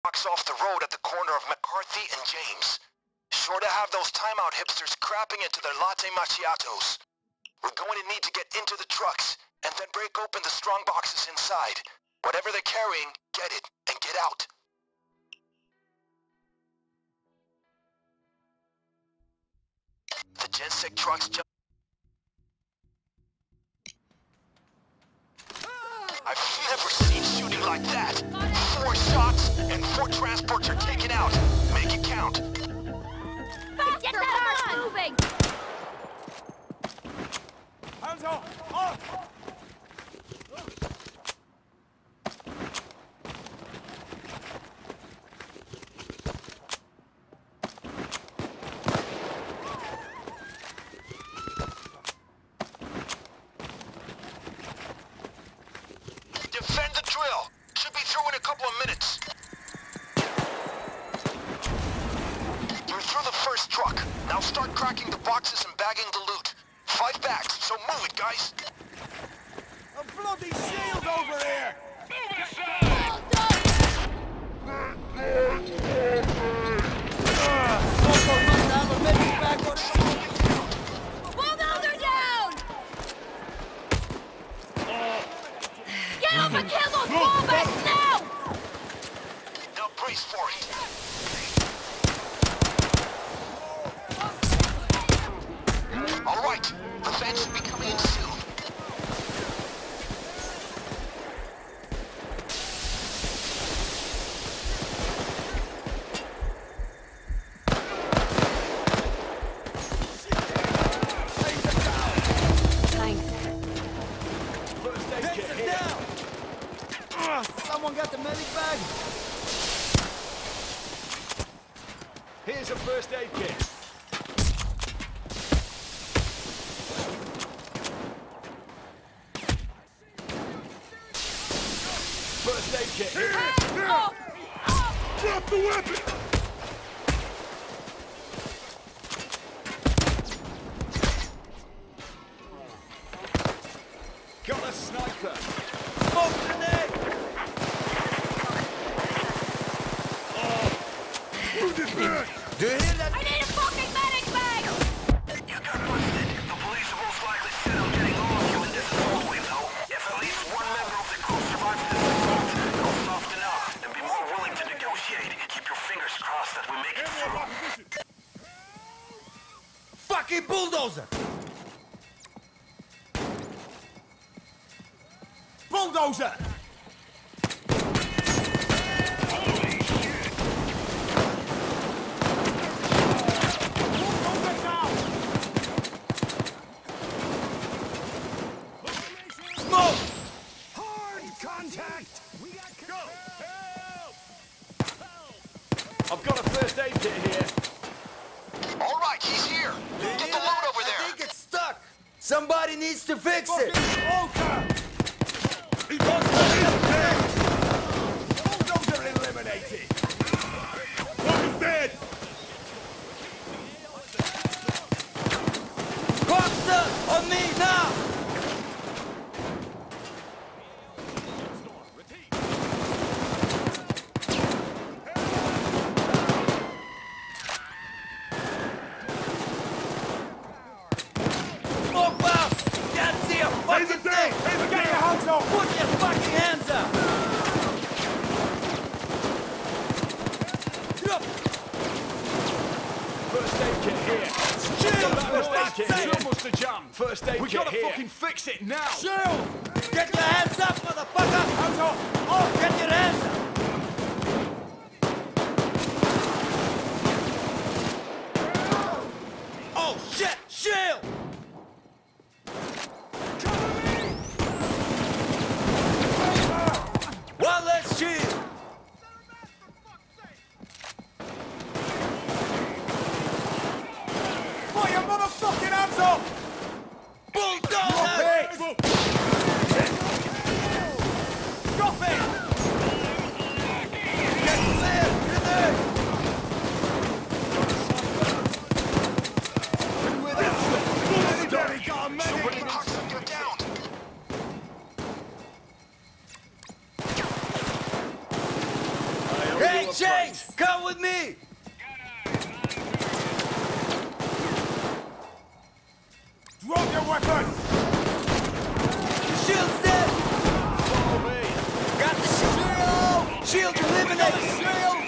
box off the road at the corner of McCarthy and James. Sure to have those timeout hipsters crapping into their latte macchiatos. We're going to need to get into the trucks, and then break open the strong boxes inside. Whatever they're carrying, get it, and get out. The Gensec trucks jump. I've never seen shooting like that. 4 shots and 4 transports are taken out. Make it count. Faster, get that cars moving! Hands off! Off! Defend the drill. Should be through in a couple of minutes. You're through the first truck. Now start cracking the boxes and bagging the loot. 5 bags, so move it, guys. A bloody shield over here! Move aside! Bulldozer down! Get up and kill those wallbacks now! Now brace for it. All right, the van should be coming in soon. Someone got the medic bag? Here's a first aid kit. First aid kit here. Oh. Drop the weapon! Got a sniper. Smoke grenade! Do you hear that? I need a fucking medic bag! You got busted. The police are most likely set on getting all of you in this hallway, though. If at least one member of the crew survives this assault, they'll soften up and be more willing to negotiate. Keep your fingers crossed that we make it through. Fucking bulldozer! Bulldozer! I've got a first aid kit here. All right, he's here. Get the load over there. I think it's stuck. Somebody needs to fix it. He wants to bulldozer eliminated. One is dead. Costa, on me now. Put your fucking hands up! First aid kit here. Shield! First aid kit here. Almost a jam. First aid kit here. We gotta fucking fix it now. Shield! Get your hands up, motherfucker! Hands up! Oh, get your hands up! Oh, shit! Shield! One less shield! Put your motherfucking hands up! Bulldozer! Drop it! James, come with me! Drop your weapon! Shield's dead! Follow me! Got the shield! Shield eliminated! Shield!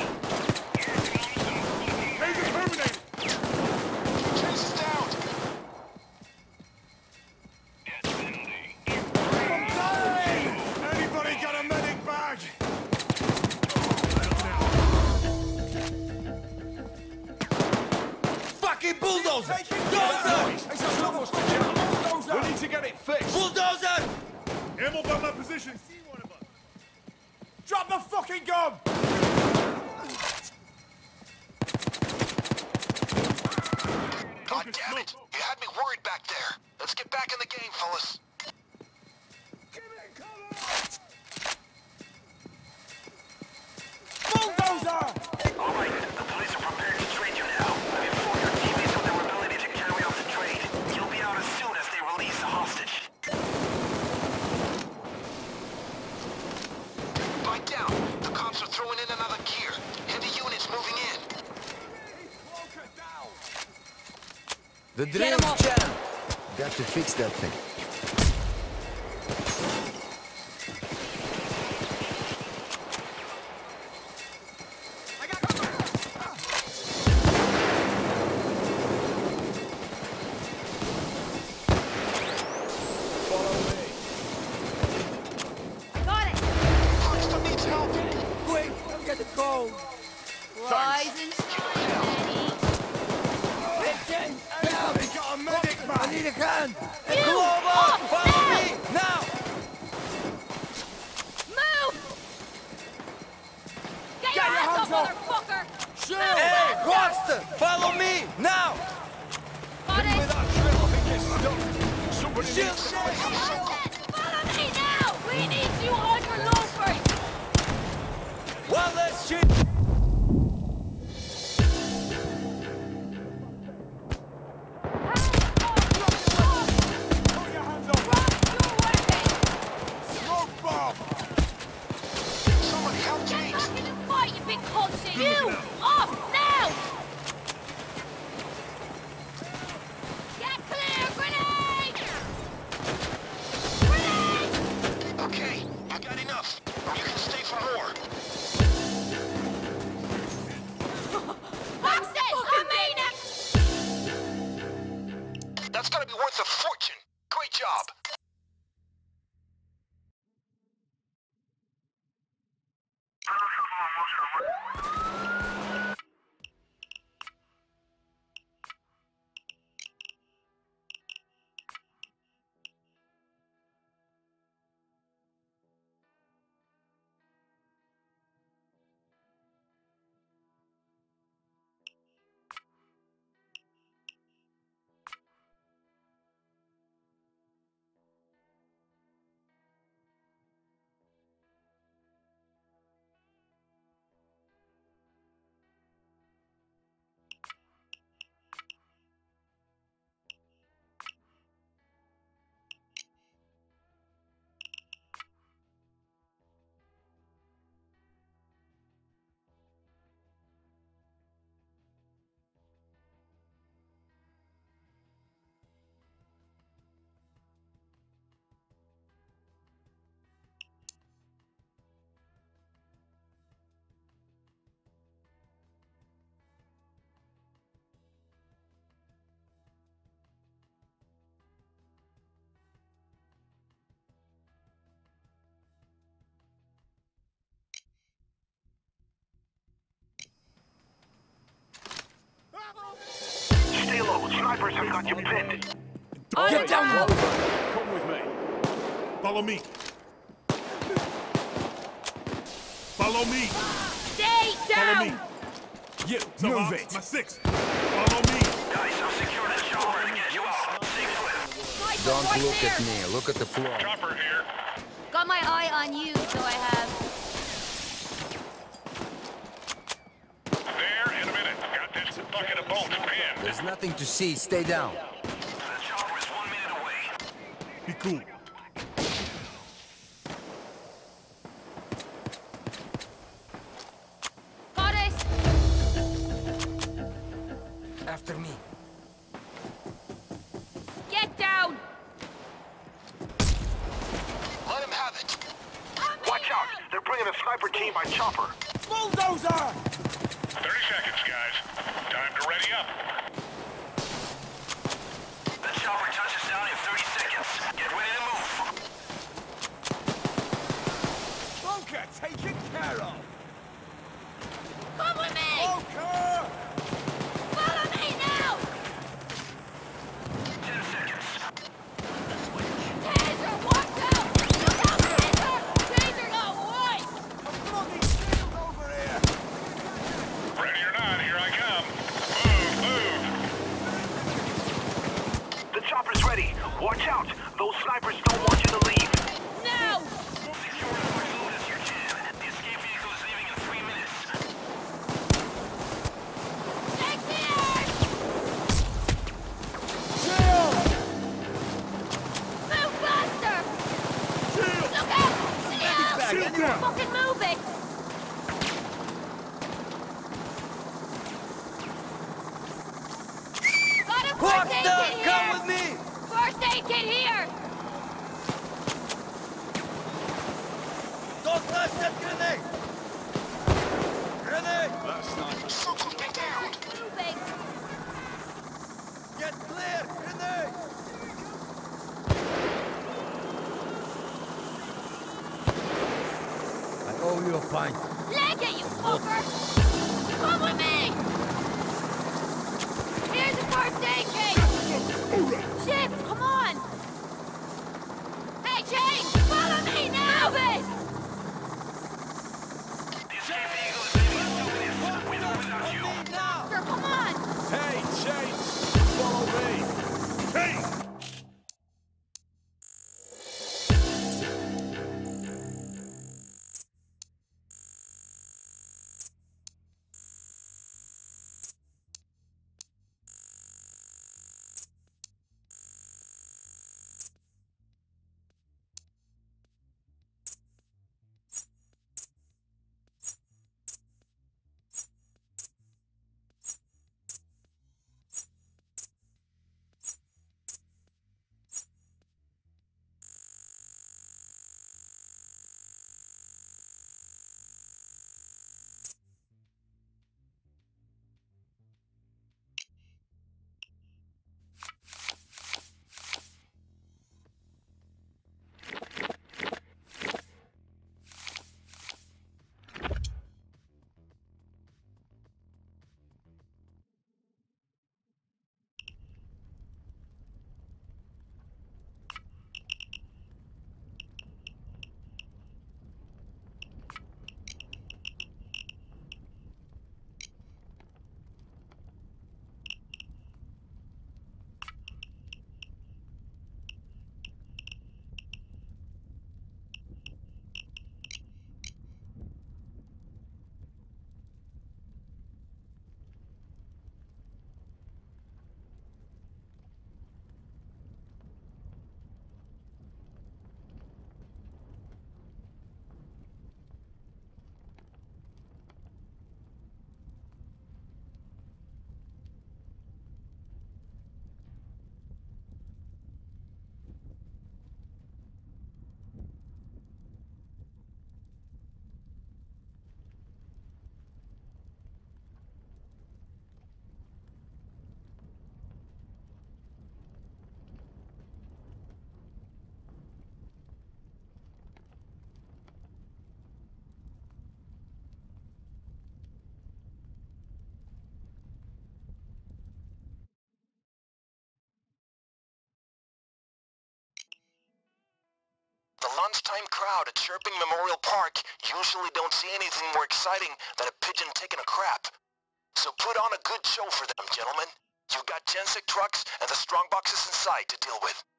Laser terminated! Chase is down! Anybody got a medic bag? Fucking bulldozer! Dozer! We need to get it fixed! Bulldozer! Ammo by my position! See one of us! Drop the fucking gun! God damn it! You had me worried back there. Let's get back in the game, fellas. Bulldozer! All right, the police are prepared to trade you now. I've informed your teammates of their ability to carry out the trade. You'll be out as soon as they release the hostage. Bite down. The cops are throwing in another gear. Heavy units moving in. The drill's jammed. Got to fix that thing. Got it. Hoxton needs help. Quick, come get the code! Rise and shine, Eddie. Hey, James! Now! They got a medic I bag! need a hand! And You! Glover! Up, Follow now! me! Now! Move! Get your hands up, motherfucker! Hey, Crossroads! Follow me! Now! Got it! With that drill, I think it's stuck. Somebody Shield! needs to... Follow me now! We need you on your loafers! One last shit! Put your hands up! Smoke bomb! Somebody help Get James. back in the fight, you big pussy! You! Up, now! Get clear! Grenade! Grenade! Okay, you got enough. You can stay for more. Box it! On me now! That's gotta be worth a fortune. Great job. Stay low. Snipers have got you pinned. Get down! Come with me. Follow me. Follow me. Stay Follow me. down! You, move it. My six. Follow me. Guys, I'll secure the chopper and get you out. Stay clear. Sniper Don't right look there. at me. Look at the floor. Chopper here. Got my eye on you, so I have. There in a minute. Got this bucket of bolts pinned. There's nothing to see. Stay down. The chopper is 1 minute away. Be cool. Got After me. Get down! Let him have it. Watch out! They're bringing a sniper team by chopper. Bulldozer! 30 seconds, guys. Time to ready up. The chopper touches down in 30 seconds. Get ready to move. Bunker taken care of! Come with me! Bunker! Follow me now! 10 seconds. Taser, watch out! Look out, Taser! Taser got white! A bloody shield over here! Ready or not, here I come. Move! The chopper's ready. Watch out. Those snipers don't want you to leave. Now! Secure as much loot as you can. The escape vehicle is leaving in 3 minutes. Take the air! Shield! Move faster! Shield! Look out! Shield! Shield down! Fucking move it! Got a first aid Rockstar, kit come here! with me! First aid kit here! Don't touch that grenade! Grenade! Moving! Get clear! Grenade! I owe you a pint. Leg it, you fucker! Come with me! Here's the first aid kit! Shit, come on! Hey, Jane! Follow me now! Move it! The escape vehicle is leaving in 2 minutes. With or without you. On me now! Sir, come on! Hey, James! Follow me! Hey! The lunchtime crowd at Chirping Memorial Park usually don't see anything more exciting than a pigeon taking a crap. So put on a good show for them, gentlemen. You've got Gensic trucks and the strong boxes inside to deal with.